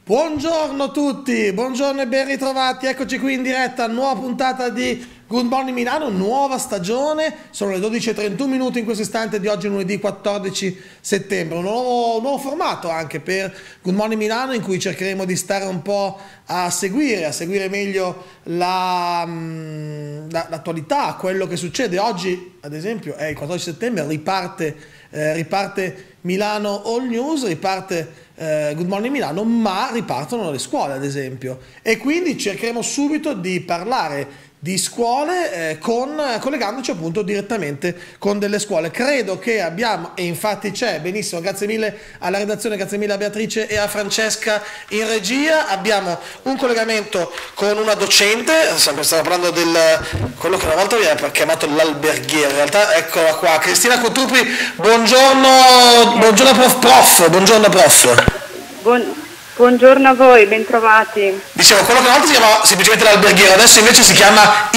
Buongiorno a tutti, buongiorno e ben ritrovati, eccoci qui in diretta, nuova puntata di Good Morning Milano, nuova stagione, sono le 12:31 minuti in questo istante di oggi lunedì 14 settembre, un nuovo formato anche per Good Morning Milano in cui cercheremo di stare un po' a seguire meglio l'attualità, quello che succede. Oggi ad esempio è il 14 settembre, riparte Milano All News, riparte Good Morning Milano, ma ripartono le scuole ad esempio e quindi cercheremo subito di parlare di scuole collegandoci appunto direttamente con delle scuole. Credo che abbiamo, e infatti c'è, benissimo, grazie mille alla redazione, grazie mille a Beatrice e a Francesca in regia, abbiamo un collegamento con una docente, stiamo parlando del quello che una volta viene chiamato l'alberghiero, in realtà eccola qua, Cristina Cotruppi, buongiorno prof, buongiorno prof. Buongiorno a voi, bentrovati. Dicevo, quello che una volta si chiamava semplicemente l'alberghiero, adesso invece si chiama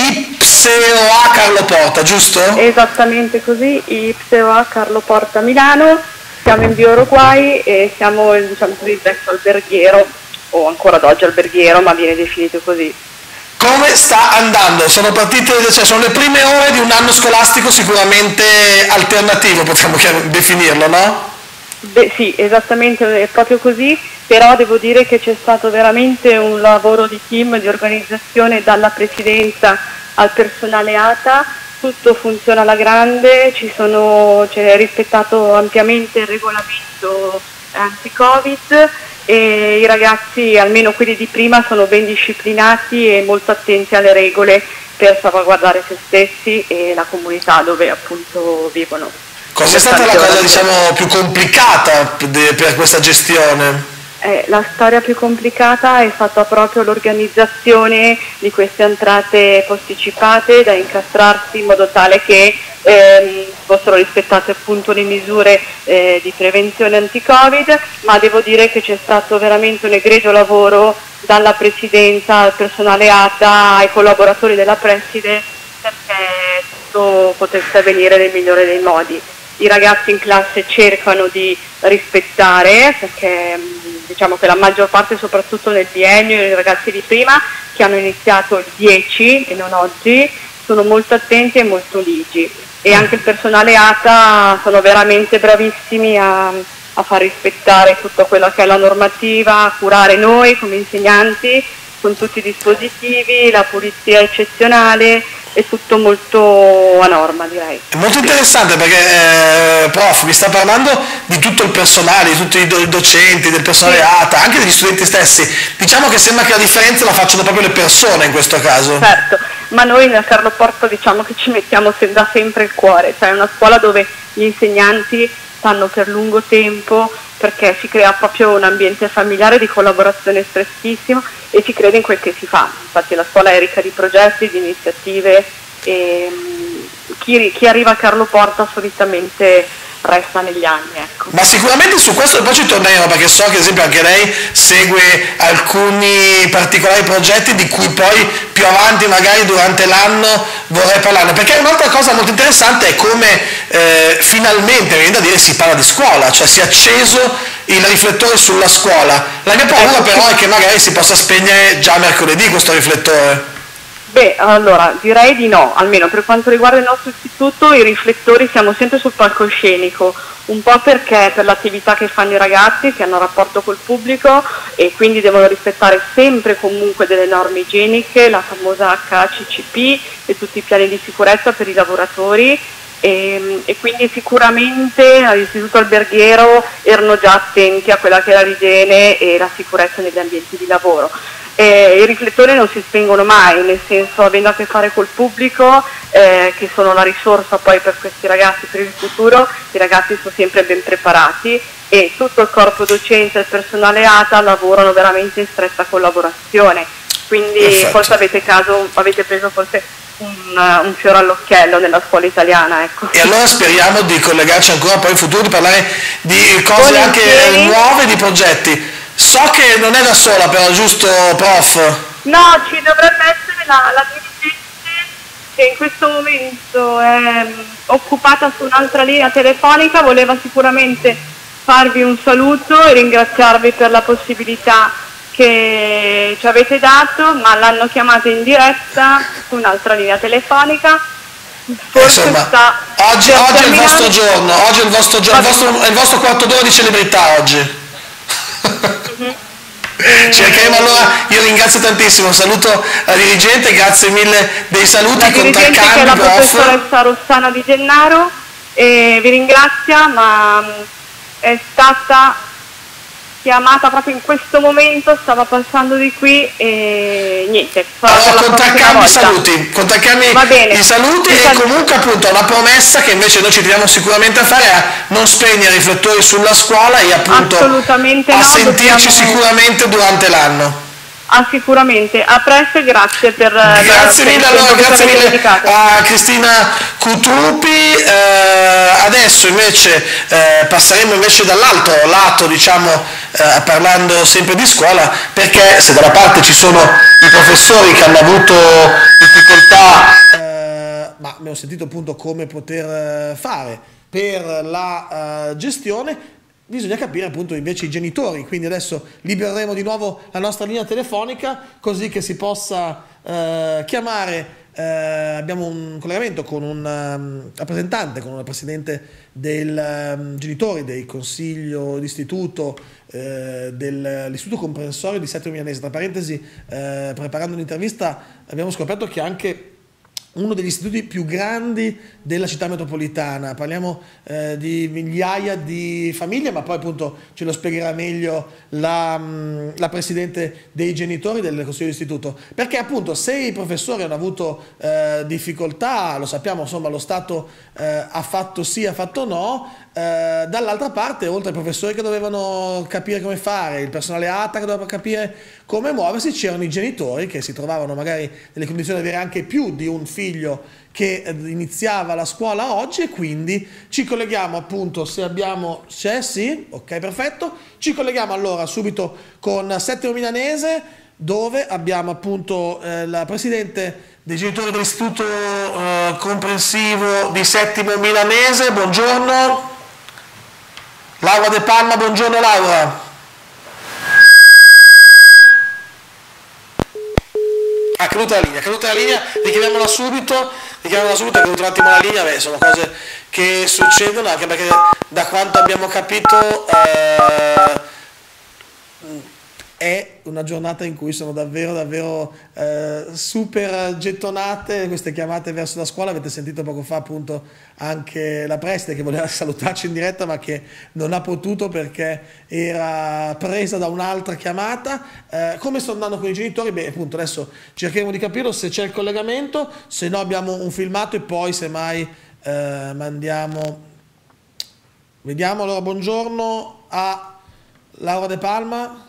IPSEOA Carlo Porta, giusto? Esattamente così, IPSEOA Carlo Porta Milano, siamo in via Uruguay e siamo, diciamo così, il vecchio alberghiero, o ancora ad oggi alberghiero, ma viene definito così. Come sta andando? Sono partite, cioè sono le prime ore di un anno scolastico sicuramente alternativo, potremmo definirlo, no? Beh, sì, esattamente, è proprio così, però devo dire che c'è stato veramente un lavoro di team, di organizzazione dalla presidenza al personale ATA, tutto funziona alla grande, c'è rispettato ampiamente il regolamento anti-Covid e i ragazzi, almeno quelli di prima, sono ben disciplinati e molto attenti alle regole per salvaguardare se stessi e la comunità dove appunto vivono. Cos'è stata la cosa, diciamo, più complicata per questa gestione? La storia più complicata è stata proprio l'organizzazione di queste entrate posticipate da incastrarsi in modo tale che fossero rispettate appunto le misure di prevenzione anti-Covid, ma devo dire che c'è stato veramente un egregio lavoro dalla presidenza al personale ATA, ai collaboratori della preside, perché tutto potesse avvenire nel migliore dei modi. I ragazzi in classe cercano di rispettare, perché diciamo che la maggior parte, soprattutto nel biennio, i ragazzi di prima che hanno iniziato il 10 e non oggi, sono molto attenti e molto ligi. E anche il personale ATA sono veramente bravissimi a far rispettare tutta quella che è la normativa, a curare noi come insegnanti con tutti i dispositivi, la pulizia eccezionale, è tutto molto a norma, direi. È molto interessante perché, prof, mi sta parlando di tutto il personale, di tutti i docenti, del personale ATA, anche degli studenti stessi. Diciamo che sembra che la differenza la facciano proprio le persone in questo caso. Certo, ma noi nel Carlo Porta diciamo che ci mettiamo da sempre il cuore, cioè è una scuola dove gli insegnanti stanno per lungo tempo, perché si crea proprio un ambiente familiare di collaborazione strettissimo e si crede in quel che si fa. Infatti la scuola è ricca di progetti, di iniziative e chi arriva a Carlo Porta solitamente resta negli anni. Ecco. Ma sicuramente su questo poi ci torneremo, perché so che ad esempio anche lei segue alcuni particolari progetti di cui poi più avanti magari durante l'anno vorrei parlarne, perché un'altra cosa molto interessante è come finalmente, viene da dire, si parla di scuola, cioè si è acceso il riflettore sulla scuola. La mia paura però è che magari si possa spegnere già mercoledì questo riflettore. Beh, allora, direi di no, almeno per quanto riguarda il nostro istituto i riflettori siamo sempre sul palcoscenico, un po' perché per l'attività che fanno i ragazzi, che hanno rapporto col pubblico e quindi devono rispettare sempre comunque delle norme igieniche, la famosa HACCP e tutti i piani di sicurezza per i lavoratori e quindi sicuramente all'istituto alberghiero erano già attenti a quella che era l'igiene e la sicurezza negli ambienti di lavoro. I riflettori non si spengono mai, nel senso, avendo a che fare col pubblico, che sono la risorsa poi per questi ragazzi per il futuro, i ragazzi sono sempre ben preparati e tutto il corpo docente e il personale ATA lavorano veramente in stretta collaborazione, quindi Perfetto. Forse avete preso forse un fiore all'occhiello nella scuola italiana. Ecco. E allora speriamo di collegarci ancora poi in futuro, di parlare di cose anche nuove, di progetti. So che non è da sola però, giusto prof? No, ci dovrebbe essere la dirigente che in questo momento è occupata su un'altra linea telefonica, voleva sicuramente farvi un saluto e ringraziarvi per la possibilità che ci avete dato, ma l'hanno chiamata in diretta su un'altra linea telefonica. Forse Insomma, sta oggi è il vostro giorno, oggi è il vostro giorno, è il vostro quarto d'ora di celebrità oggi. Cercheremo allora, io ringrazio tantissimo, saluto la dirigente, grazie mille dei saluti, la dirigente che è la professoressa Rossana Di Gennaro, vi ringrazia, ma è stata chiamata proprio in questo momento, stava passando di qui e niente. Allora, contattami i saluti e comunque appunto la promessa che invece noi ci troviamo sicuramente a fare è non spegnere i riflettori sulla scuola e appunto a sentirci sicuramente durante l'anno. Sicuramente, a presto e grazie per grazie mille, allora, grazie mille a Cristina Cutrupi. Adesso invece passeremo invece dall'altro lato, diciamo, parlando sempre di scuola, perché se da una parte ci sono i professori che hanno avuto difficoltà, ma abbiamo sentito appunto come poter fare per la gestione, bisogna capire appunto invece i genitori, quindi adesso libereremo di nuovo la nostra linea telefonica così che si possa chiamare, abbiamo un collegamento con un rappresentante, con una presidente del genitori del consiglio d'istituto dell'istituto comprensorio di Settimo Milanese. Tra parentesi, preparando un'intervista abbiamo scoperto che anche uno degli istituti più grandi della città metropolitana, parliamo di migliaia di famiglie, ma poi appunto ce lo spiegherà meglio la presidente dei genitori del consiglio d'istituto, perché appunto se i professori hanno avuto difficoltà, lo sappiamo, insomma lo Stato ha fatto sì, ha fatto no, dall'altra parte oltre ai professori che dovevano capire come fare, il personale ATA che doveva capire come muoversi, c'erano i genitori che si trovavano magari nelle condizioni di avere anche più di un figlio che iniziava la scuola oggi, e quindi ci colleghiamo appunto, se abbiamo, c'è, sì, ok, perfetto, ci colleghiamo allora subito con Settimo Milanese, dove abbiamo appunto la presidente dei genitori dell'istituto comprensivo di Settimo Milanese. Buongiorno Laura De Palma, buongiorno Laura. Caduta la linea, richiamiamola subito, è caduta un attimo la linea. Beh, sono cose che succedono, anche perché da quanto abbiamo capito è una giornata in cui sono davvero super gettonate queste chiamate verso la scuola. Avete sentito poco fa appunto anche la preside che voleva salutarci in diretta ma che non ha potuto perché era presa da un'altra chiamata. Come sto andando con i genitori? Beh, appunto adesso cercheremo di capirlo, se c'è il collegamento, se no abbiamo un filmato e poi semmai mandiamo. Vediamo. Allora, buongiorno a Laura De Palma.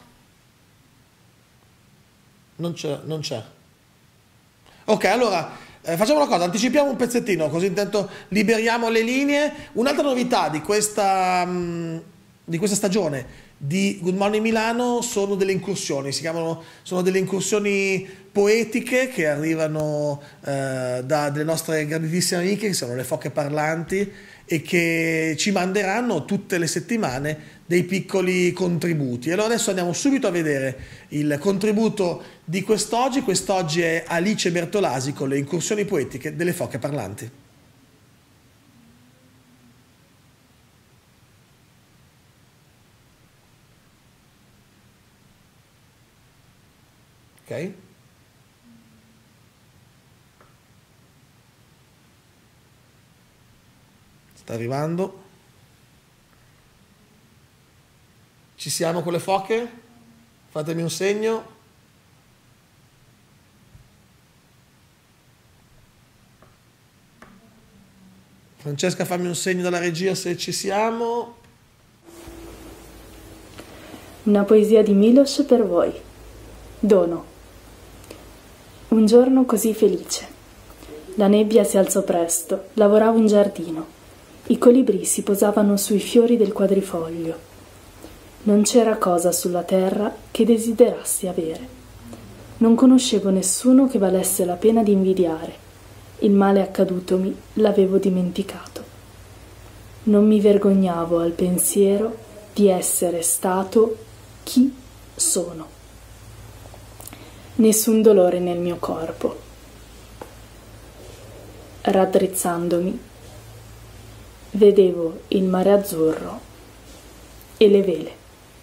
Non c'è. Ok, allora facciamo una cosa, anticipiamo un pezzettino così intanto liberiamo le linee. Un'altra novità di questa stagione di Good Morning Milano sono delle incursioni, sono delle incursioni poetiche che arrivano da delle nostre grandissime amiche che sono le Foche Parlanti e che ci manderanno tutte le settimane dei piccoli contributi. Allora adesso andiamo subito a vedere il contributo di quest'oggi. Quest'oggi è Alice Bertolasi con le incursioni poetiche delle Foche Parlanti. Ok? Sta arrivando. Ci siamo con le foche? Fatemi un segno. Francesca, fammi un segno dalla regia se ci siamo. Una poesia di Miloš per voi. Dono. Un giorno così felice. La nebbia si alzò presto, lavoravo in giardino. I colibrì si posavano sui fiori del quadrifoglio. Non c'era cosa sulla terra che desiderassi avere. Non conoscevo nessuno che valesse la pena di invidiare. Il male accadutomi l'avevo dimenticato. Non mi vergognavo al pensiero di essere stato chi sono. nessun dolore nel mio corpo. Raddrizzandomi, vedevo il mare azzurro e le vele.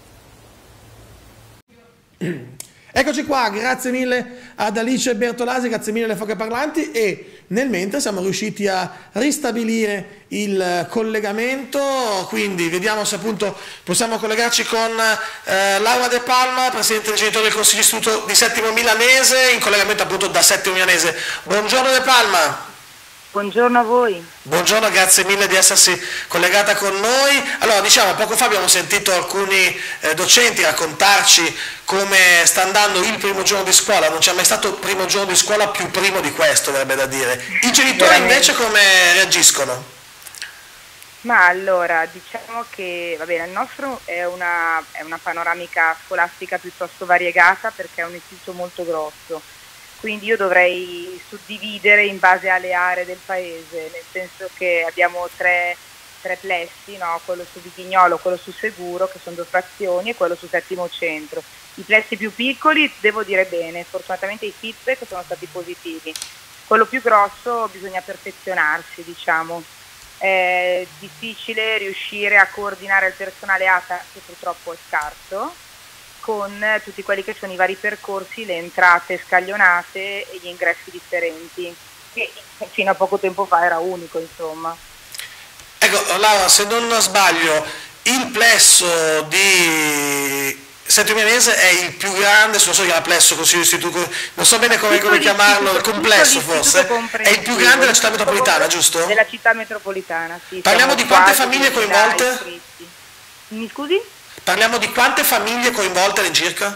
Eccoci qua, grazie mille ad Alice Bertolasi, grazie mille alle foche parlanti, e nel mentre siamo riusciti a ristabilire il collegamento, quindi vediamo se appunto possiamo collegarci con Laura De Palma, Presidente del Genitore del Consiglio Istituto di Settimo Milanese, in collegamento appunto da Settimo Milanese. Buongiorno De Palma. Buongiorno a voi. Buongiorno, grazie mille di essersi collegata con noi. Allora, diciamo, poco fa abbiamo sentito alcuni docenti raccontarci come sta andando il primo giorno di scuola. Non c'è mai stato primo giorno di scuola più primo di questo, verrebbe da dire. I genitori invece come reagiscono? Ma allora, diciamo che va bene, il nostro è una panoramica scolastica piuttosto variegata perché è un istituto molto grosso. Quindi io dovrei suddividere in base alle aree del paese, nel senso che abbiamo tre plessi, no? Quello su Vighignolo, quello su Seguro, che sono 2 frazioni, e quello su Settimo Centro. I plessi più piccoli, devo dire bene, fortunatamente i feedback sono stati positivi. Quello più grosso bisogna perfezionarsi, diciamo. È difficile riuscire a coordinare il personale ATA, che purtroppo è scarso, con tutti quelli che sono i vari percorsi, le entrate scaglionate e gli ingressi differenti, che fino a poco tempo fa era unico, insomma. Ecco, Laura, se non sbaglio, il plesso di Settimo Milanese è il più grande, non so se chiama plesso, consiglio istituto, non so bene come chiamarlo, il complesso forse, è il più grande della città metropolitana, giusto? Della città metropolitana, sì. Parliamo di quante famiglie coinvolte? Mi scusi? Parliamo di quante famiglie coinvolte all'incirca?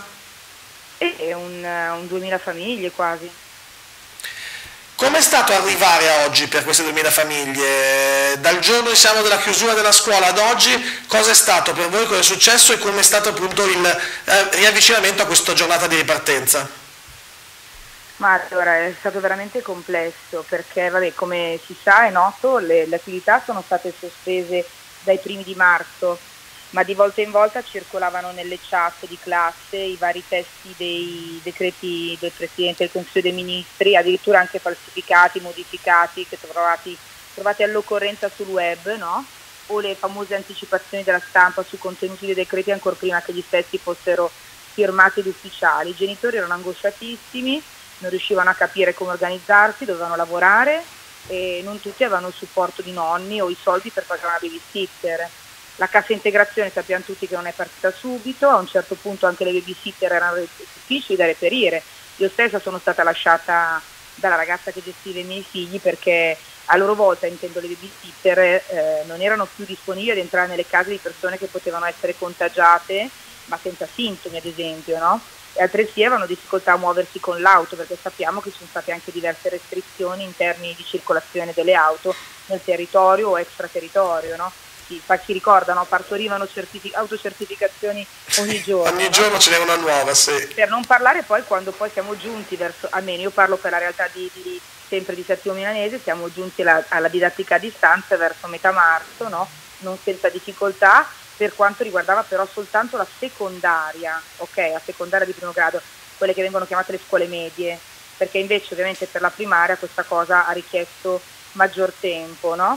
Un 2000 famiglie quasi. Come è stato arrivare a oggi per queste 2000 famiglie? Dal giorno diciamo della chiusura della scuola ad oggi, cosa è stato per voi, cosa è successo e come è stato appunto il riavvicinamento a questa giornata di ripartenza? Ma allora è stato veramente complesso perché vabbè, come si sa, è noto, le attività sono state sospese dai primi di marzo, ma di volta in volta circolavano nelle chat di classe i vari testi dei decreti del Presidente del Consiglio dei Ministri, addirittura anche falsificati, modificati, che trovate all'occorrenza sul web, no? O le famose anticipazioni della stampa sui contenuti dei decreti ancora prima che gli stessi fossero firmati ed ufficiali. I genitori erano angosciatissimi, non riuscivano a capire come organizzarsi, dovevano lavorare e non tutti avevano il supporto di nonni o i soldi per pagare una babysitter. La cassa integrazione sappiamo tutti che non è partita subito, a un certo punto anche le babysitter erano difficili da reperire. Io stessa sono stata lasciata dalla ragazza che gestiva i miei figli perché a loro volta, intendo le babysitter, non erano più disponibili ad entrare nelle case di persone che potevano essere contagiate ma senza sintomi, ad esempio, no? E altresì avevano difficoltà a muoversi con l'auto perché sappiamo che ci sono state anche diverse restrizioni in termini di circolazione delle auto nel territorio o extraterritorio, no? Si ricordano, partorivano autocertificazioni ogni giorno. Ogni giorno ce n'è una nuova, sì. Per non parlare poi quando poi siamo giunti verso, almeno io parlo per la realtà sempre di Settimo Milanese, siamo giunti alla didattica a distanza verso metà marzo, no? Non senza difficoltà, per quanto riguardava però soltanto la secondaria, ok, la secondaria di primo grado, quelle che vengono chiamate le scuole medie, perché invece ovviamente per la primaria questa cosa ha richiesto maggior tempo, no?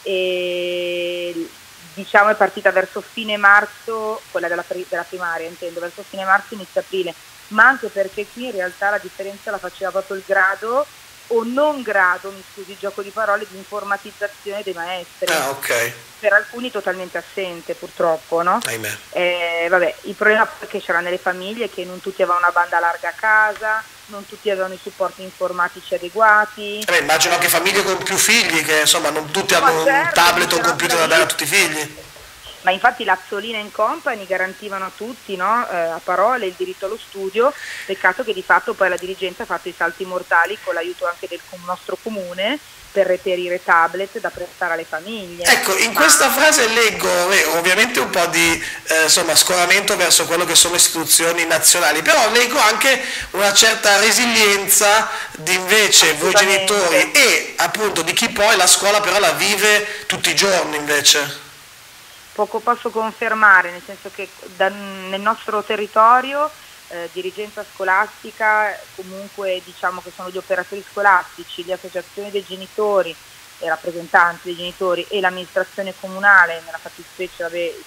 E diciamo è partita verso fine marzo, quella della primaria intendo, verso fine marzo inizio aprile, ma anche perché qui in realtà la differenza la faceva proprio il grado o non grado, mi scusi il gioco di parole, di informatizzazione dei maestri. Ah, ok. Per alcuni totalmente assente purtroppo, no? Ahimè. Vabbè, il problema che c'era nelle famiglie è che non tutti avevano una banda larga a casa, non tutti avevano i supporti informatici adeguati. Immagino anche famiglie con più figli, che insomma non tutti hanno un tablet o un computer da dare a tutti i figli. Ma infatti l'Azzolina and Company garantivano a tutti, no, a parole il diritto allo studio, peccato che di fatto poi la dirigenza ha fatto i salti mortali con l'aiuto anche del nostro comune per reperire tablet da prestare alle famiglie. Ecco, in questa frase leggo ovviamente un po' di scoramento verso quello che sono istituzioni nazionali, però leggo anche una certa resilienza di invece voi genitori e appunto di chi poi la scuola però la vive tutti i giorni invece. Poco posso confermare, nel senso che nel nostro territorio dirigenza scolastica, comunque diciamo che sono gli operatori scolastici, le associazioni dei genitori, i rappresentanti dei genitori e l'amministrazione comunale, nella fattispecie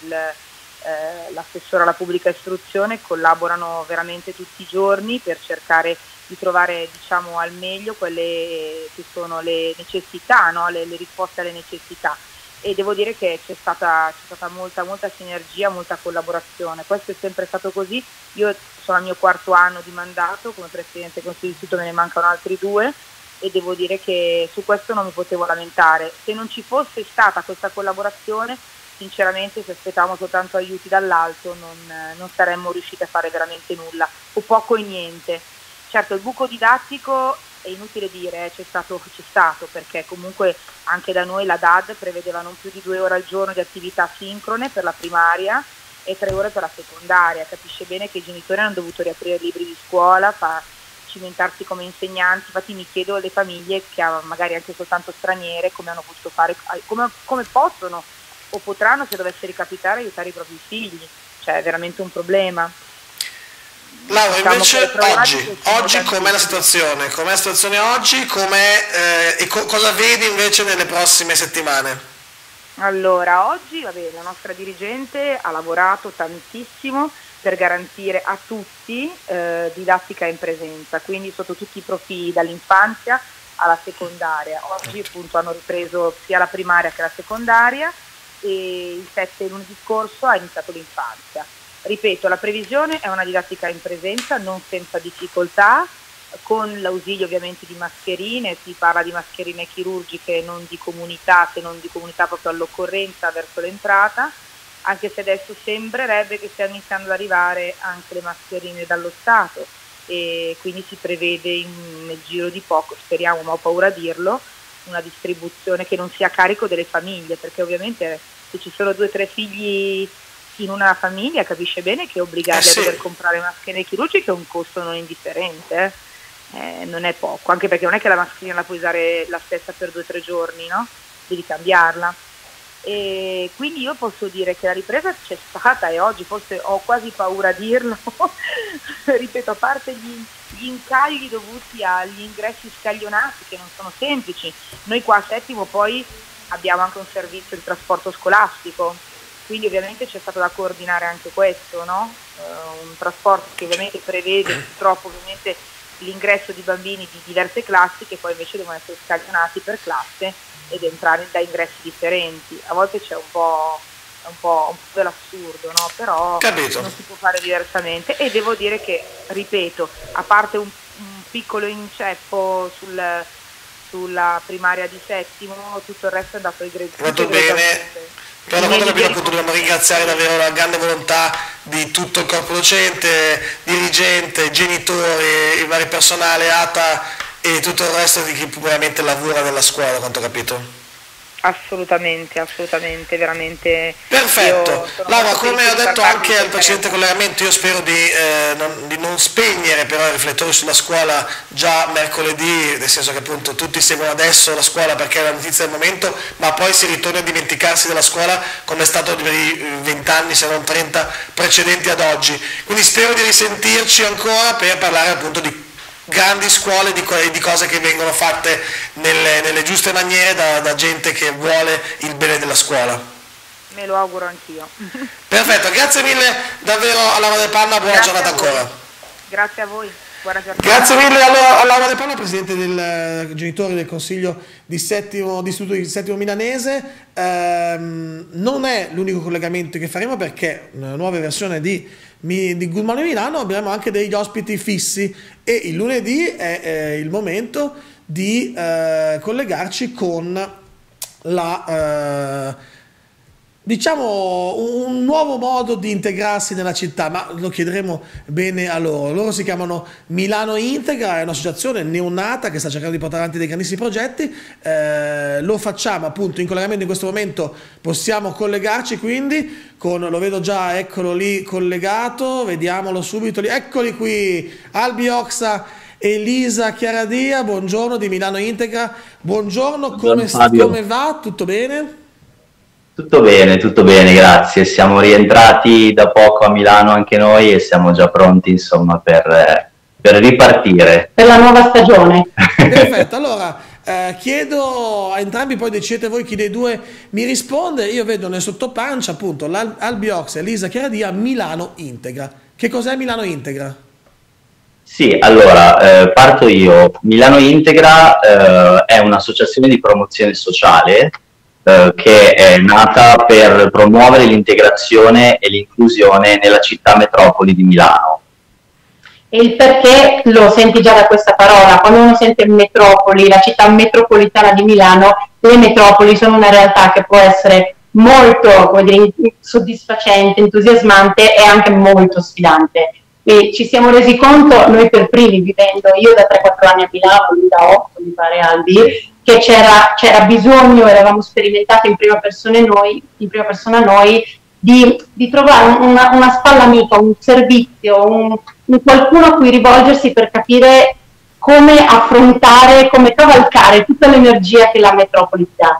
l'assessore alla pubblica istruzione, collaborano veramente tutti i giorni per cercare di trovare, diciamo, al meglio quelle che sono le necessità, no? le risposte alle necessità, e devo dire che c'è stata molta sinergia, molta collaborazione. Questo è sempre stato così. Io sono al mio 4º anno di mandato come Presidente del Consiglio d'istituto, me ne mancano altri 2 e devo dire che su questo non mi potevo lamentare. Se non ci fosse stata questa collaborazione, sinceramente, se aspettavamo soltanto aiuti dall'alto non saremmo riusciti a fare veramente nulla, o poco e niente. Certo, il buco didattico è inutile dire, c'è stato perché comunque anche da noi la DAD prevedeva non più di 2 ore al giorno di attività sincrone per la primaria e 3 ore per la secondaria. Capisce bene che i genitori hanno dovuto riaprire i libri di scuola, cimentarsi come insegnanti. Infatti mi chiedo le famiglie che magari anche soltanto straniere come hanno potuto fare, come possono o potranno, se dovesse ricapitare, aiutare i propri figli. Cioè è veramente un problema. Laura, invece oggi com'è la situazione? Com'è la situazione oggi? Cosa vedi invece nelle prossime settimane? Allora, oggi la nostra dirigente ha lavorato tantissimo per garantire a tutti didattica in presenza, quindi sotto tutti i profili, dall'infanzia alla secondaria. Oggi appunto hanno ripreso sia la primaria che la secondaria e il 7 lunedì scorso ha iniziato l'infanzia. Ripeto, la previsione è una didattica in presenza, non senza difficoltà, con l'ausilio ovviamente di mascherine. Si parla di mascherine chirurgiche, non di comunità, se non di comunità proprio all'occorrenza verso l'entrata, anche se adesso sembrerebbe che stiano iniziando ad arrivare anche le mascherine dallo Stato e quindi si prevede nel giro di poco, speriamo, ma ho paura a dirlo, una distribuzione che non sia a carico delle famiglie, perché ovviamente se ci sono 2 o 3 figli in una famiglia capisce bene che obbligarli a dover comprare mascherine chirurgiche è un costo non indifferente, non è poco, anche perché non è che la mascherina la puoi usare la stessa per 2 o 3 giorni, no? Devi cambiarla. E quindi io posso dire che la ripresa c'è stata e oggi forse ho quasi paura a dirlo, ripeto, a parte gli incagli dovuti agli ingressi scaglionati che non sono semplici. Noi qua a Settimo poi abbiamo anche un servizio di trasporto scolastico, quindi ovviamente c'è stato da coordinare anche questo, no? Un trasporto che ovviamente prevede purtroppo ovviamente l'ingresso di bambini di diverse classi che poi invece devono essere scaglionati per classe ed entrare da ingressi differenti. A volte c'è un po' dell'assurdo, no? Però Capito. Non si può fare diversamente e devo dire che, ripeto, a parte un piccolo inceppo sulla primaria di Settimo, tutto il resto è andato molto bene. Per una volta appunto dobbiamo ringraziare davvero la grande volontà di tutto il corpo docente, dirigente, genitori, il vari personale, ATA e tutto il resto di chi veramente lavora nella scuola, quanto ho capito. Assolutamente, veramente. Perfetto. Laura, come ho detto anche al precedente collegamento, io spero di non spegnere però i riflettori sulla scuola già mercoledì, nel senso che appunto tutti seguono adesso la scuola perché è la notizia del momento, ma poi si ritorna a dimenticarsi della scuola come è stato per i 20 anni, se non 30 precedenti ad oggi. Quindi spero di risentirci ancora per parlare appunto di grandi scuole, di cose che vengono fatte nelle giuste maniere da gente che vuole il bene della scuola. Me lo auguro anch'io. Perfetto, grazie mille davvero a Laura De Panna, buona giornata ancora. Grazie a voi, buona giornata. Grazie mille a Laura De Panna, Presidente del Genitori del Consiglio di Istituto di Settimo Milanese. Non è l'unico collegamento che faremo perché nella nuova versione di Good Morning Milano abbiamo anche degli ospiti fissi e il lunedì è il momento di collegarci con diciamo un nuovo modo di integrarsi nella città, ma lo chiederemo bene a loro. Loro si chiamano Milano Integra, è un'associazione neonata che sta cercando di portare avanti dei grandissimi progetti. Lo facciamo appunto in collegamento in questo momento, possiamo collegarci quindi con, lo vedo già, eccolo lì collegato, vediamolo subito lì, eccoli qui, Albi Oxa, Elisa Chiaradia, buongiorno di Milano Integra, buongiorno, come va? Tutto bene? Tutto bene, grazie. Siamo rientrati da poco a Milano anche noi e siamo già pronti, insomma, per ripartire. Per la nuova stagione. Perfetto, allora chiedo a entrambi, poi decidete voi chi dei due mi risponde. Io vedo nel sottopancia appunto l'Albiox e Lisa Chiaradia Milano Integra. Che cos'è Milano Integra? Sì, allora parto io. Milano Integra è un'associazione di promozione sociale che è nata per promuovere l'integrazione e l'inclusione nella città metropoli di Milano. E il perché lo senti già da questa parola. Quando uno sente metropoli, la città metropolitana di Milano, le metropoli sono una realtà che può essere molto, come dire, soddisfacente, entusiasmante e anche molto sfidante. E ci siamo resi conto, noi per primi, vivendo io da 3-4 anni a Milano, lui da 8 mi pare Albi, che c'era bisogno, eravamo sperimentati in prima persona noi, di trovare una spalla amica, un servizio, un qualcuno a cui rivolgersi per capire come affrontare, come cavalcare tutta l'energia che la metropoli dà.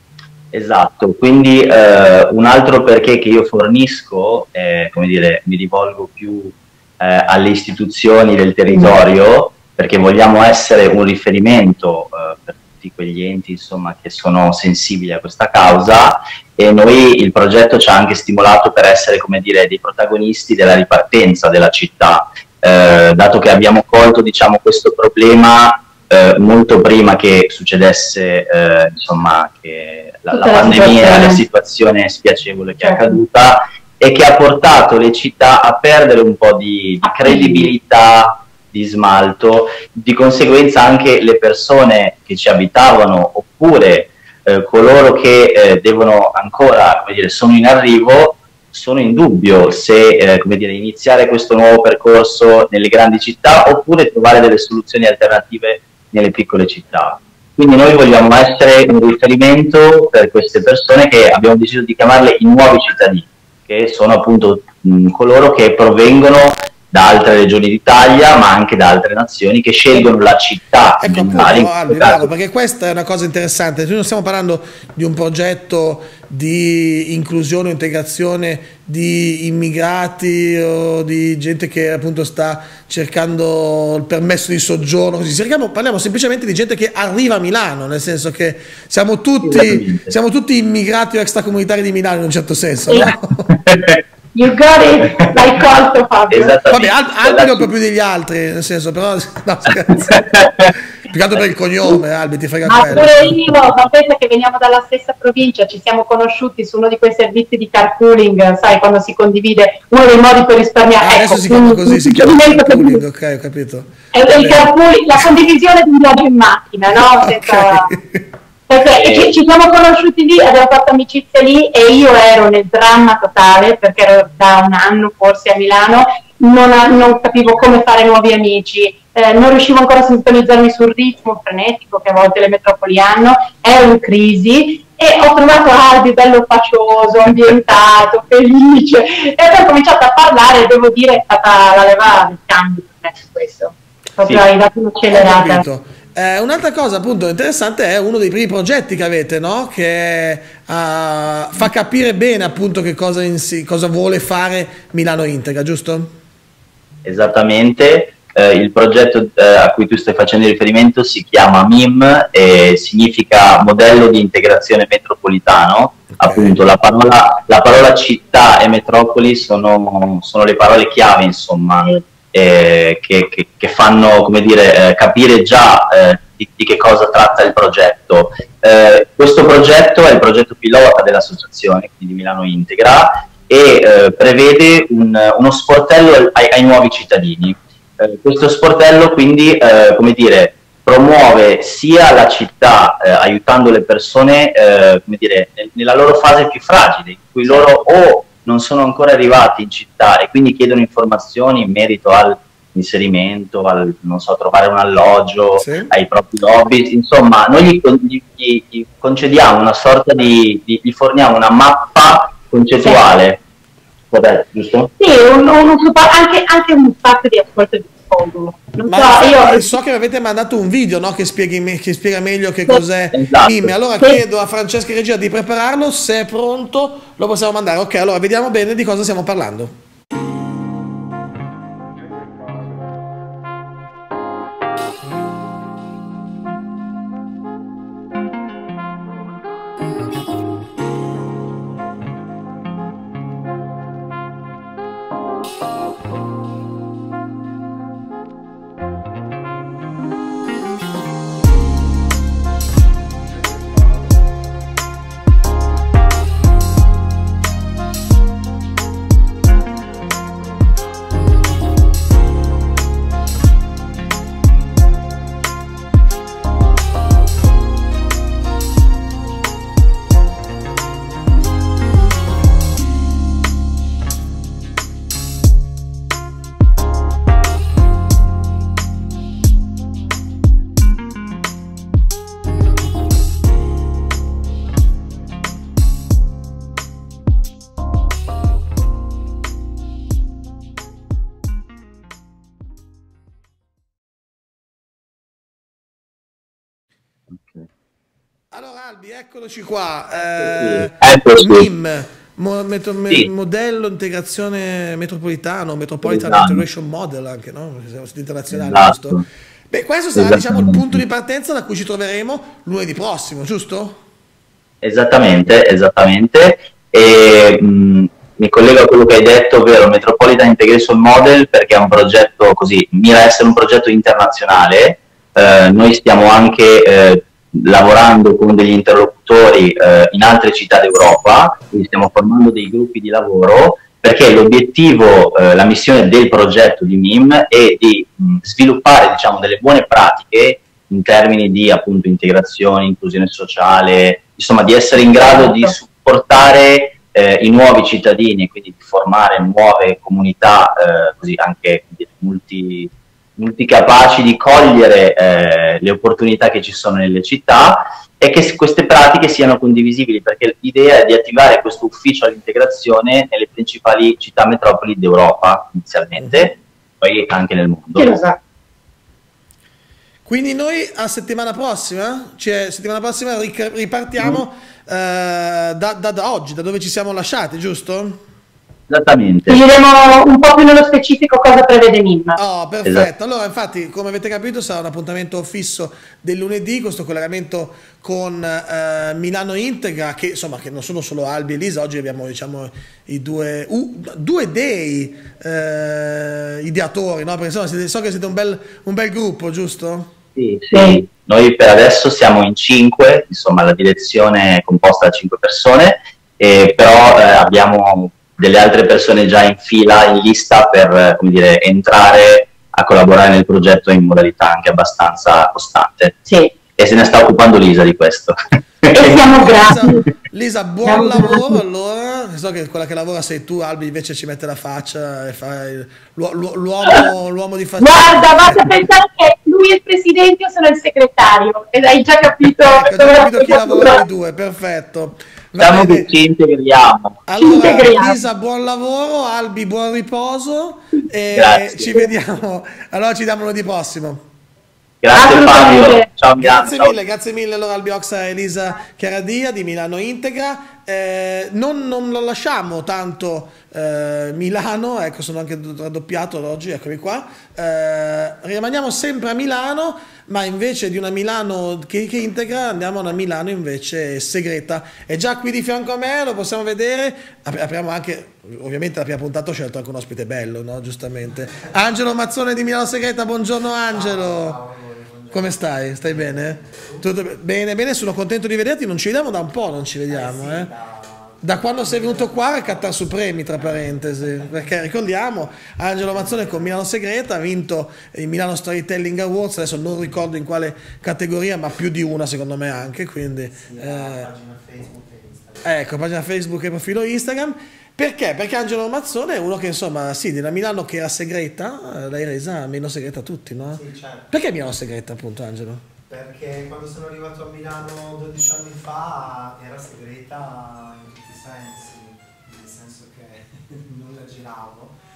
Esatto, quindi un altro perché che io fornisco, come dire, mi rivolgo più alle istituzioni del territorio, perché vogliamo essere un riferimento per tutti quegli enti, insomma, che sono sensibili a questa causa, e noi il progetto ci ha anche stimolato per essere, come dire, dei protagonisti della ripartenza della città, dato che abbiamo colto, diciamo, questo problema molto prima che succedesse, insomma, che la pandemia, la situazione spiacevole che è accaduta, e che ha portato le città a perdere un po' di credibilità, di smalto, di conseguenza anche le persone che ci abitavano, oppure coloro che devono ancora, come dire, sono in arrivo, sono in dubbio se come dire, iniziare questo nuovo percorso nelle grandi città oppure trovare delle soluzioni alternative nelle piccole città. Quindi noi vogliamo essere un riferimento per queste persone, che abbiamo deciso di chiamarle i nuovi cittadini, che sono appunto coloro che provengono da altre regioni d'Italia, ma anche da altre nazioni, che scelgono la città. Ecco, appunto, Albi, bravo, perché questa è una cosa interessante. Noi non stiamo parlando di un progetto di inclusione o integrazione di immigrati o di gente che appunto sta cercando il permesso di soggiorno, così. Parliamo semplicemente di gente che arriva a Milano, nel senso che siamo tutti immigrati o extracomunitari di Milano in un certo senso, no? You got it, l'hai colto, Fabio. Vabbè, Albi non proprio degli altri, nel senso, però no, scherzo. Più che altro per il cognome, Albi, ti frega quello. Ma pure io, ma pensa che veniamo dalla stessa provincia, ci siamo conosciuti su uno di quei servizi di carpooling, sai, quando si condivide uno dei modi per risparmiare. Ecco, adesso si chiama così, si chiama carpooling, ok, ho capito. È il carpooling, la condivisione di un viaggio in macchina, no? Senza... Okay. Perché ci siamo conosciuti lì, abbiamo fatto amicizia lì e io ero nel dramma totale, perché ero da un anno forse a Milano, non capivo come fare nuovi amici, non riuscivo ancora a sintonizzarmi sul ritmo frenetico che a volte le metropoli hanno, ero in crisi e ho trovato Albi bello facioso, ambientato, felice, e abbiamo cominciato a parlare e devo dire è stata la leva del cambio per me su questo, proprio hai dato un'accelerata. Un'altra cosa appunto interessante è uno dei primi progetti che avete, no? Che fa capire bene appunto che cosa vuole fare Milano Integra, giusto? Esattamente, il progetto a cui tu stai facendo riferimento si chiama MIM e significa modello di integrazione metropolitano. Okay. Appunto la parola città e metropoli sono le parole chiave, insomma. Che fanno, come dire, capire già di che cosa tratta il progetto. Questo progetto è il progetto pilota dell'associazione, quindi Milano Integra, e prevede uno sportello ai nuovi cittadini. Questo sportello quindi, come dire, promuove sia la città aiutando le persone, come dire, nella loro fase più fragile, in cui loro o non sono ancora arrivati in città e quindi chiedono informazioni in merito all'inserimento, non so, trovare un alloggio, sì, ai propri hobby. Insomma, noi gli concediamo una sorta gli forniamo una mappa concettuale. Vabbè, giusto? Sì, anche un fatto di ascolto mondo. Non Ma so, io so che mi avete mandato un video, no, che spiega meglio che cos'è Esatto. MIM. Allora chiedo a Francesca Regia di prepararlo, se è pronto lo possiamo mandare. Ok, allora vediamo bene di cosa stiamo parlando. Allora Albi, eccoci qua. Eccoci. MIM, Sì. modello integrazione metropolitano, Metropolitan Esatto. Integration Model anche, no? Siamo stati internazionali, Esatto. giusto? Beh, questo sarà, diciamo, il Esattamente. punto di partenza da cui ci troveremo lunedì prossimo, giusto? Esattamente, esattamente. E mi collego a quello che hai detto, ovvero Metropolitan Integration Model, perché è un progetto così, mira a essere un progetto internazionale. Noi stiamo anche lavorando con degli interlocutori in altre città d'Europa, quindi stiamo formando dei gruppi di lavoro, perché l'obiettivo, la missione del progetto di MIM è di sviluppare, diciamo, delle buone pratiche in termini di appunto integrazione, inclusione sociale, insomma di essere in grado di supportare i nuovi cittadini e quindi di formare nuove comunità così anche multicapaci di cogliere le opportunità che ci sono nelle città e che queste pratiche siano condivisibili, perché l'idea è di attivare questo ufficio all'integrazione nelle principali città metropoli d'Europa inizialmente, poi anche nel mondo. chi lo sa. Quindi noi a settimana prossima, cioè settimana prossima ripartiamo da oggi, da dove ci siamo lasciati, giusto? Esattamente. Ti diremo un po' più nello specifico cosa prevede MIM. Oh, perfetto. Esatto. Allora, infatti, come avete capito, sarà un appuntamento fisso del lunedì, questo collegamento con Milano Integra, che insomma, che non sono solo Albi e Elisa, oggi abbiamo, diciamo, i due dei ideatori, no? Perché insomma, so che siete un bel gruppo, giusto? Sì, sì. Noi per adesso siamo in 5, insomma la direzione è composta da 5 persone, però abbiamo delle altre persone già in fila, in lista per come dire, entrare a collaborare nel progetto in modalità anche abbastanza costante. Sì. E se ne sta occupando Lisa di questo. E siamo grati. Lisa, buon lavoro. Allora, so che quella che lavora sei tu, Albi invece ci mette la faccia e fa l'uomo di faccia. Guarda, basta pensare che lui è il presidente, io sono il segretario, ed hai già capito. Ecco, già capito chi lavora i due, perfetto. Diciamo che ci integriamo. Allora, Lisa, buon lavoro, Albi, buon riposo e Grazie. ci vediamo. Allora ci vediamo lunedì prossimo. Grazie Fabio, ciao Milano. Grazie mille allora Albi Oxa e Elisa Chiaradia di Milano Integra. Non lo lasciamo tanto Milano, ecco, sono anche raddoppiato oggi, eccomi qua. Rimaniamo sempre a Milano, ma invece di una Milano che integra andiamo a una Milano invece segreta. È già qui di fianco a me, lo possiamo vedere. Apriamo anche, ovviamente la prima puntata ho scelto anche un ospite bello, no? Giustamente. Angelo Mazzone di Milano Segreta, buongiorno Angelo. Come stai? Stai bene? Tutto bene, bene, sono contento di vederti, non ci vediamo da un po', non ci vediamo, eh? Da quando sei venuto qua a cattare su premi, tra parentesi, perché ricordiamo, Angelo Mazzone con Milano Segreta ha vinto i Milano Storytelling Awards, adesso non ricordo in quale categoria, ma più di una secondo me anche, quindi... pagina Facebook e Instagram. Ecco, pagina Facebook e profilo Instagram. Perché? Perché Angelo Mazzone è uno che insomma, sì, della Milano che era segreta, l'hai resa meno segreta a tutti, no? Sì, certo. Perché Milano segreta appunto, Angelo? Perché quando sono arrivato a Milano 12 anni fa era segreta in tutti i sensi, nel senso che non la giravo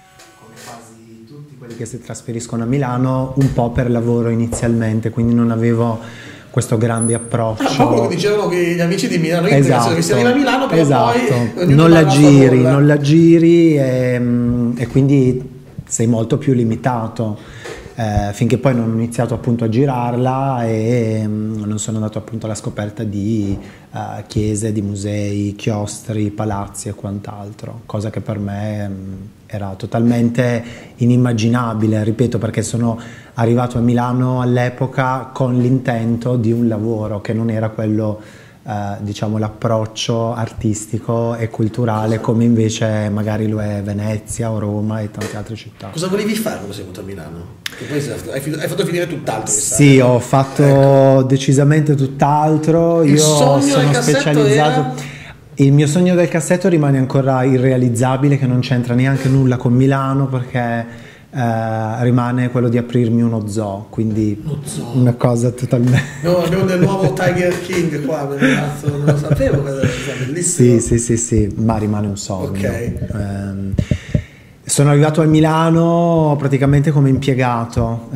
come quasi tutti quelli che si trasferiscono a Milano, un po' per lavoro inizialmente, quindi non avevo questo grande approccio. Un po' quello che dicevano che gli amici di Milano, esatto, che si arriva a Milano, però poi non la giri e quindi sei molto più limitato. Finché poi non ho iniziato appunto a girarla e non sono andato appunto alla scoperta di chiese, di musei, chiostri, palazzi e quant'altro, cosa che per me era totalmente inimmaginabile, ripeto, perché sono arrivato a Milano all'epoca con l'intento di un lavoro che non era quello, diciamo, l'approccio artistico e culturale come invece magari lo è Venezia o Roma e tante altre città. Cosa volevi fare quando sei venuto a Milano? Che poi hai fatto finire tutt'altro. Sì, ho fatto decisamente tutt'altro. Io sono specializzato. Il mio sogno del cassetto rimane ancora irrealizzabile, che non c'entra neanche nulla con Milano, perché rimane quello di aprirmi uno zoo, quindi una cosa totalmente... No, abbiamo del nuovo Tiger King qua, non lo sapevo, cosa bellissimo. Sì, ma rimane un sogno. Ok. Sono arrivato a Milano praticamente come impiegato,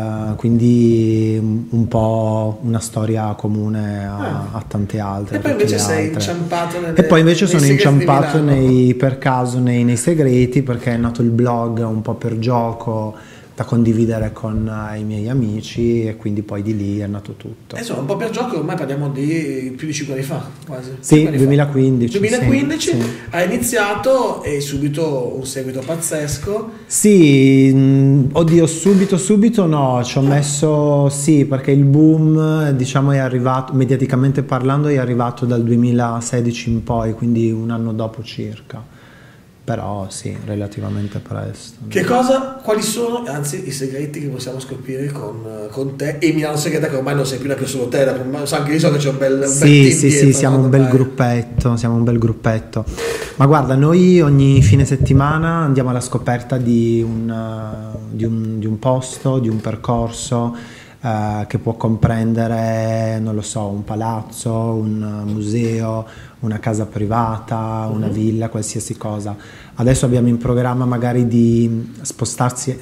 quindi un po' una storia comune a tante altre. E poi invece sei inciampato sono inciampato per caso nei segreti, perché è nato il blog un po' per gioco, da condividere con i miei amici, e quindi poi di lì è nato tutto. Insomma, un po' per gioco, ormai parliamo di più di 5 anni fa, quasi. Sì, 2015. 2015 sì. Hai iniziato e subito un seguito pazzesco. Sì, oddio, subito no, ci ho messo, sì, perché il boom, diciamo, è arrivato, mediaticamente parlando, è arrivato dal 2016 in poi, quindi un anno dopo circa. Però sì, relativamente presto. Quali sono, anzi, i segreti che possiamo scoprire con te e Milano Segreta, che ormai non sei più neanche solo te, anche io so che c'è un bel team sì, siamo un bel gruppetto, ma guarda, noi ogni fine settimana andiamo alla scoperta di un posto, di un percorso che può comprendere, non lo so, un palazzo, un museo, una casa privata, una villa, qualsiasi cosa. Adesso abbiamo in programma magari di spostarci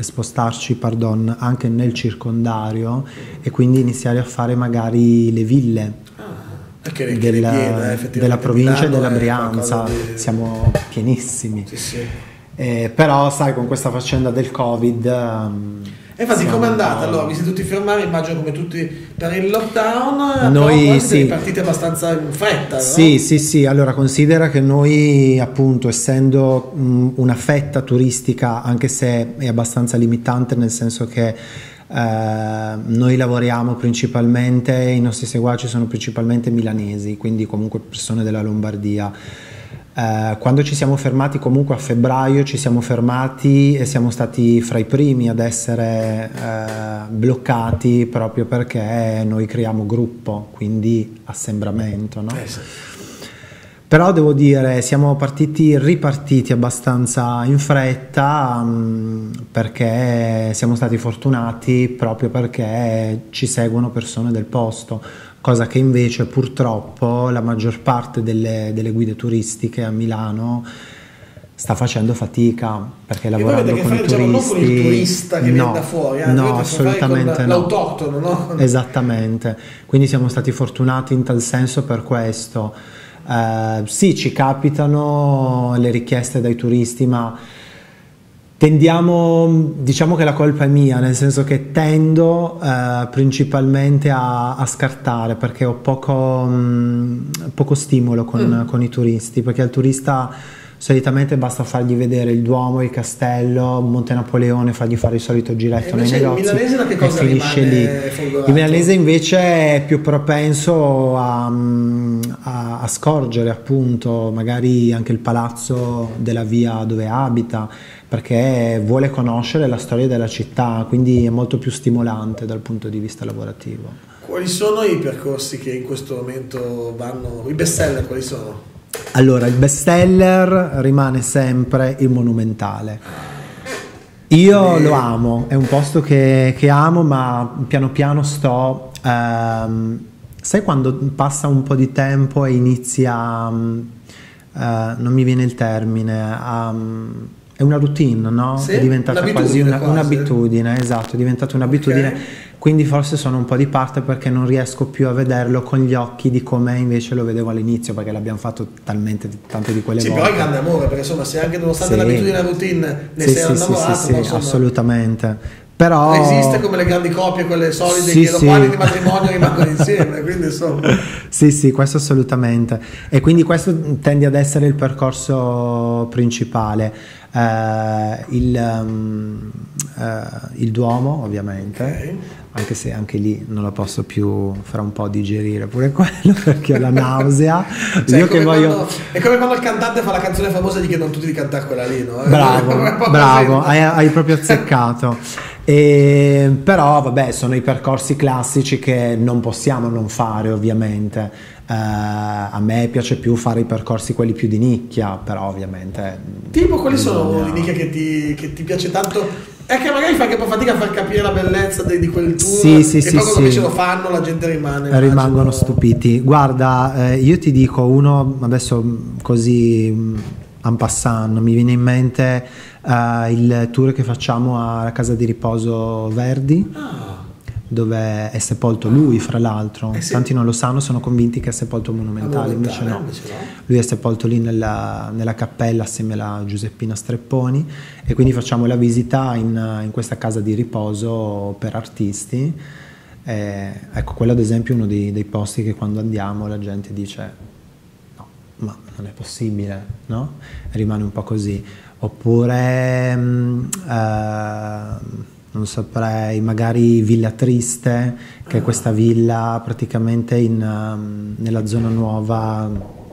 anche nel circondario, e quindi iniziare a fare magari le ville della provincia e della Brianza. Siamo pienissimi. Sì. Però sai, con questa faccenda del Covid... infatti, com'è andata? Allora, vi siete tutti fermati, immagino come tutti per il lockdown. Noi siete partiti abbastanza in fretta, no? Sì, allora considera che noi, appunto, essendo una fetta turistica, anche se è abbastanza limitante, nel senso che noi lavoriamo principalmente, i nostri seguaci sono principalmente milanesi, quindi comunque persone della Lombardia. Quando ci siamo fermati, comunque a febbraio ci siamo fermati e siamo stati fra i primi ad essere bloccati, proprio perché noi creiamo gruppo, quindi assembramento, no? Sì. Però devo dire, siamo ripartiti abbastanza in fretta, perché siamo stati fortunati, proprio perché ci seguono persone del posto, cosa che invece purtroppo la maggior parte delle guide turistiche a Milano sta facendo fatica, perché lavorando con i turisti, non con il turista che viene da fuori, no, assolutamente no, l'autoctono, no? Esattamente, quindi siamo stati fortunati in tal senso per questo. Sì, ci capitano le richieste dai turisti, ma diciamo che la colpa è mia, nel senso che tendo principalmente a scartare, perché ho poco stimolo con i turisti, perché al turista solitamente basta fargli vedere il Duomo, il castello, Monte Napoleone, fargli fare il solito giretto nei negozi, il milanese da che cosa e finisce lì. Il milanese invece è più propenso a scorgere, appunto, magari anche il palazzo della via dove abita, perché vuole conoscere la storia della città, quindi è molto più stimolante dal punto di vista lavorativo. Quali sono i percorsi che in questo momento vanno, i best seller quali sono? Allora, il best seller rimane sempre il Monumentale. Io lo amo, è un posto che amo, ma piano piano sai quando passa un po' di tempo e inizia, non mi viene il termine, è una routine, no? Sì, è diventata quasi quasi. un'abitudine, esatto, è diventata un'abitudine. Ok. Quindi forse sono un po' di parte perché non riesco più a vederlo con gli occhi di come invece lo vedevo all'inizio, perché l'abbiamo fatto talmente tante di quelle Sì, volte. però è grande amore, perché insomma se anche nonostante Sì. l'abitudine e la routine ne Sì, sei sì, innamorato, sì, ma insomma, assolutamente. Però esiste come le grandi coppie, quelle solide, Sì, che dopo sì. anni di matrimonio rimangono insieme, quindi insomma. sì, questo assolutamente. E quindi questo tende ad essere il percorso principale. Il Duomo, ovviamente, Ok. anche se anche lì non lo posso più fra un po' digerire pure quello perché ho la nausea. Cioè, Io che voglio... è come quando il cantante fa la canzone famosa e gli chiedono tutti di cantare quella lì, no? Bravo, hai proprio azzeccato. Però vabbè, sono i percorsi classici che non possiamo non fare, ovviamente. A me piace più fare i percorsi quelli più di nicchia, però ovviamente Tipo, quali sono le nicchie che ti piace tanto? È che magari fai anche un po' fatica a far capire la bellezza di quel tour, Sì, e poi quando invece lo fanno la gente rimangono immagino. stupiti. Guarda, io ti dico uno adesso così en passant, mi viene in mente il tour che facciamo alla casa di riposo Verdi, dove è sepolto lui, fra l'altro. Sì. Tanti non lo sanno, sono convinti che è sepolto monumentale, invece no. Lui è sepolto lì nella cappella assieme alla Giuseppina Strepponi, e quindi facciamo la visita in questa casa di riposo per artisti. Ecco, quello ad esempio è uno dei posti che quando andiamo la gente dice no, ma non è possibile, no? Rimane un po' così. Oppure non saprei, magari Villa Triste, che è questa villa praticamente nella zona nuova,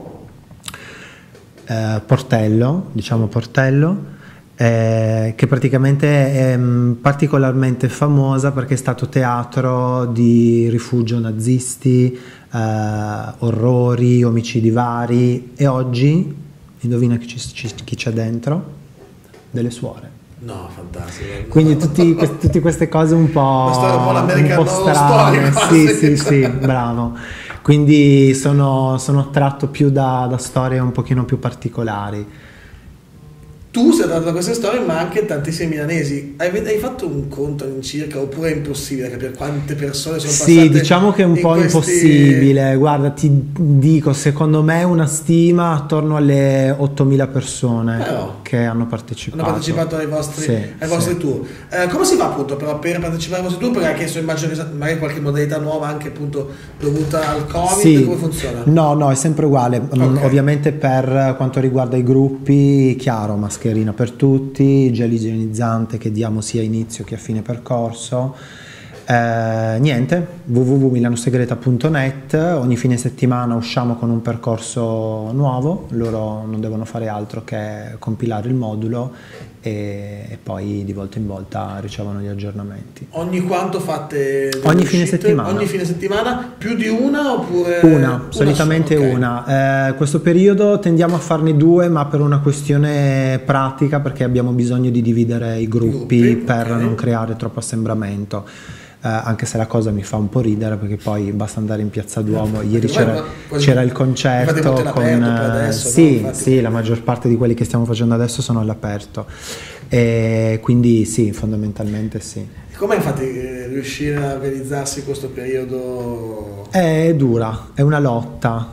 Portello, diciamo Portello, che praticamente è particolarmente famosa perché è stato teatro di rifugio nazisti, orrori, omicidi vari, e oggi, indovina chi c'è dentro? Delle suore. No, fantastico. Quindi tutte queste cose un po', un po' strane. Sì, bravo. Quindi sono attratto più da storie un pochino più particolari. Tu sei andato da queste storie, ma anche tantissimi milanesi. Hai fatto un conto in circa, oppure è impossibile capire quante persone sono passate? Sì, diciamo che è un po' impossibile. Guarda, ti dico, secondo me una stima attorno alle 8.000 persone che hanno partecipato. Hanno partecipato ai vostri tour. Come si fa appunto per partecipare ai vostri tour? Perché anche immagino che magari qualche modalità nuova, anche appunto dovuta al Covid. Sì. Come funziona? No, è sempre uguale. Okay. Ovviamente per quanto riguarda i gruppi, chiaro, mascherina per tutti, gel igienizzante che diamo sia a inizio che a fine percorso. Niente, www.milanosegreta.net, ogni fine settimana usciamo con un percorso nuovo, loro non devono fare altro che compilare il modulo e poi di volta in volta ricevono gli aggiornamenti. Ogni quanto fate? Ogni fine settimana. Ogni fine settimana? Più di una oppure? Una, solitamente okay. Una. Questo periodo tendiamo a farne due, ma per una questione pratica, perché abbiamo bisogno di dividere i gruppi per non creare troppo assembramento. Anche se la cosa mi fa un po' ridere, perché poi basta andare in Piazza Duomo. Ieri c'era il concerto con adesso, sì, la maggior parte di quelli che stiamo facendo adesso sono all'aperto, e quindi sì, fondamentalmente sì. Come infatti riuscire a organizzarsi questo periodo? È dura, è una lotta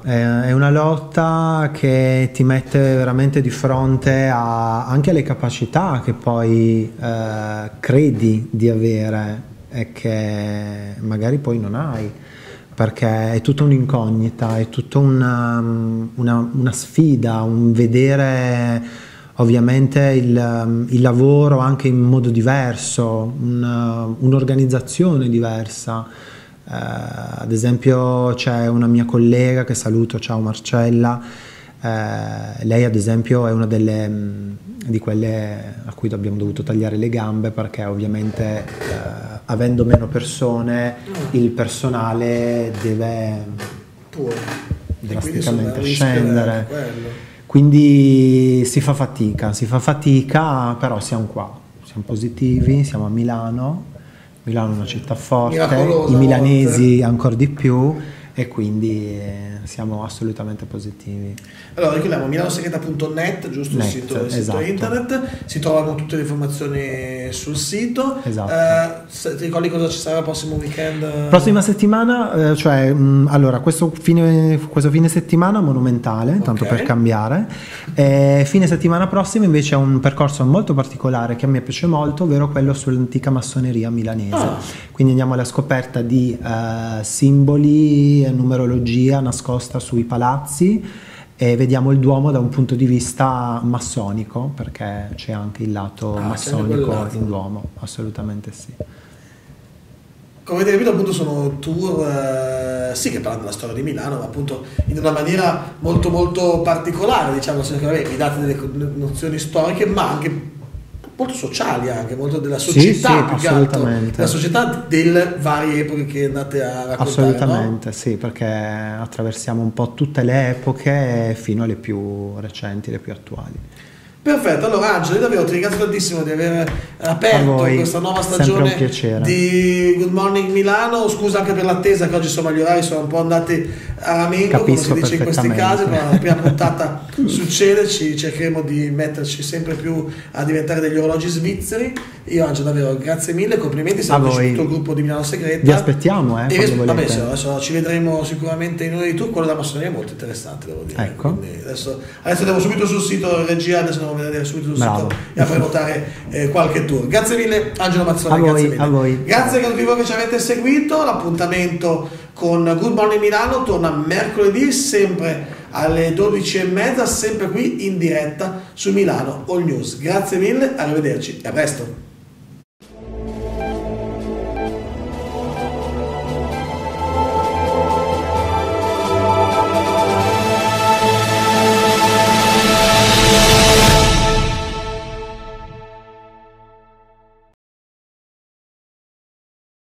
che ti mette veramente di fronte anche alle capacità che poi credi di avere e che magari poi non hai, perché è tutta un'incognita, è tutta una sfida, un vedere ovviamente il lavoro anche in modo diverso, un'organizzazione diversa. Ad esempio c'è una mia collega che saluto, ciao Marcella, lei ad esempio è una di quelle a cui abbiamo dovuto tagliare le gambe, perché ovviamente avendo meno persone il personale deve drasticamente scendere, quindi si fa fatica, però siamo qua, siamo positivi, siamo a Milano è una città forte, i milanesi ancora di più, e quindi siamo assolutamente positivi. Allora ricordiamo milanosegreta.net, giusto? Il sito Esatto. internet, si trovano tutte le informazioni sul sito. Esatto. Ti ricordi cosa ci sarà il prossimo weekend? Prossima settimana, allora questo fine settimana monumentale, tanto per cambiare. Fine settimana prossima invece è un percorso molto particolare che a me piace molto, ovvero quello sull'antica massoneria milanese. Quindi andiamo alla scoperta di simboli, numerologia nascosta sui palazzi e vediamo il Duomo da un punto di vista massonico, perché c'è anche il lato massonico in Duomo, assolutamente sì. Come avete capito, appunto sono tour sì che parlano della storia di Milano, ma appunto in una maniera molto molto particolare, diciamo, nel senso che vi date delle nozioni storiche ma anche molto sociali, anche molto della società, più che altro, della società delle varie epoche che andate a raccontare. Assolutamente, no? Sì, perché attraversiamo un po' tutte le epoche fino alle più recenti, le più attuali. Perfetto, allora Angelo, davvero ti ringrazio tantissimo di aver aperto questa nuova stagione di Good Morning Milano. Scusa anche per l'attesa, che oggi insomma gli orari sono un po' andati a ramengo, come si dice in questi casi, ma la prima puntata succede, cercheremo di metterci sempre più a diventare degli orologi svizzeri. Io Angelo, davvero grazie mille, complimenti, siamo tutto il gruppo di Milano Segreta. Vi aspettiamo, vabbè, adesso ci vedremo sicuramente in uno di tu, quello della massoneria è molto interessante, devo dire. Ecco. Adesso andiamo subito sul sito regia, adesso andiamo a vedere subito sul sito e a prenotare qualche tour. Grazie mille Angelo Mazzone, a voi. Grazie a tutti voi che ci avete seguito. L'appuntamento con Good Morning Milano torna mercoledì sempre alle 12:30, sempre qui in diretta su Milano All News. Grazie mille, arrivederci e a presto.